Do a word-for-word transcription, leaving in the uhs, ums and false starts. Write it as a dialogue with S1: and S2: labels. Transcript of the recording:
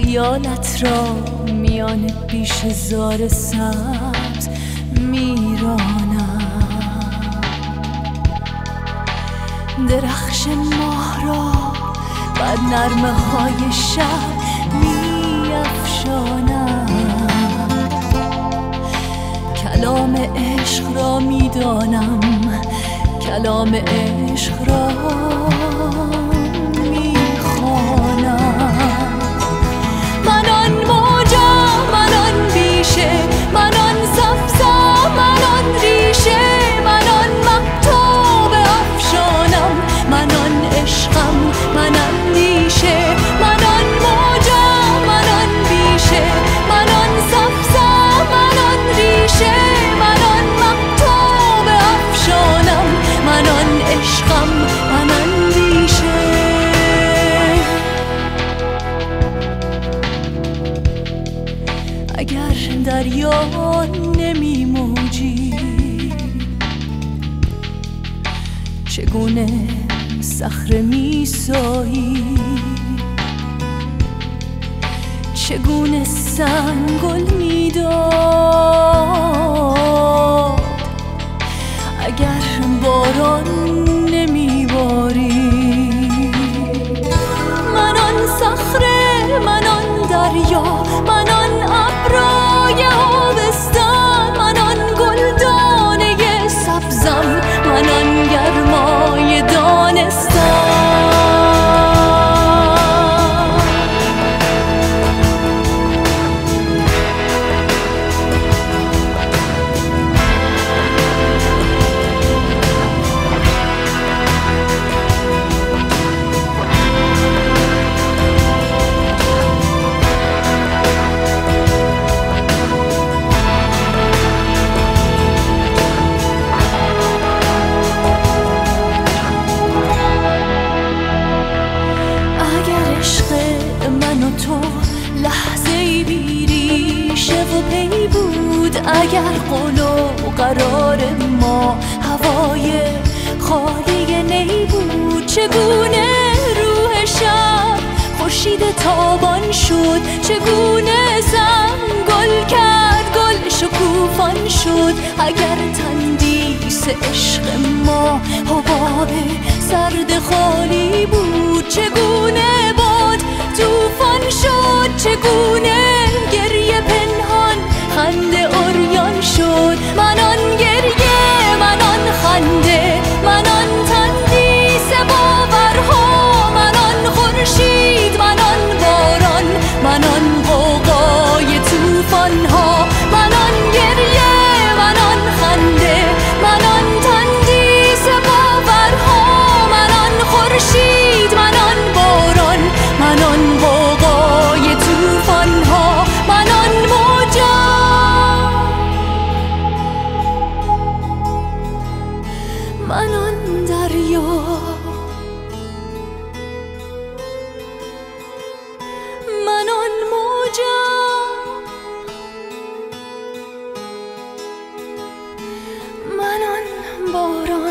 S1: خیالت را میان بیش زار سبز میرانم، درخش ماه را بر نرمه های شب میافشانم، کلام عشق را میدانم، کلام عشق را میخوانم. من آن موجم، من آن بیشه، من آن سبزم، من آن ریشه، من آن مهتاب افشانم، من آن عشقم، من اندیشه، من آن موجم، من آن بیشه، من آن سبزم، من آن ریشه، من آن مهتاب افشانم، من آن عشقم، من اندیشه. اگر دریا نمی موجی چگونه صخره می سایی، چگونه سنگل می داد. اگر باران نمی باری، من آن صخره، من آن دریا، من آن ابرای آبستان، من آن گلدانه سبزم، من آن گرمای دانستان. اگر قول و قرار ما هوای خالی نی بود، چگونه روح شب خورشید تابان شد، چگونه سنگل کرد گل شکوفان شد. اگر تندیس عشق ما حباب سرد خالی بود، چگونه باد طوفان شد، چگونه گریه پنهان خنده عریان شد. من آن گریه، من آن خنده، من آن تندیس باورها، من آن خورشید، من آن باران، من آن غوغای طوفانها. من آن گریه، من آن خنده، من آن تندیس باورها، من آن خورشید، من آن باران، من آن غوغای طوفانها. من آن موجم، من آن دریا، من آن موجم، من آن باران.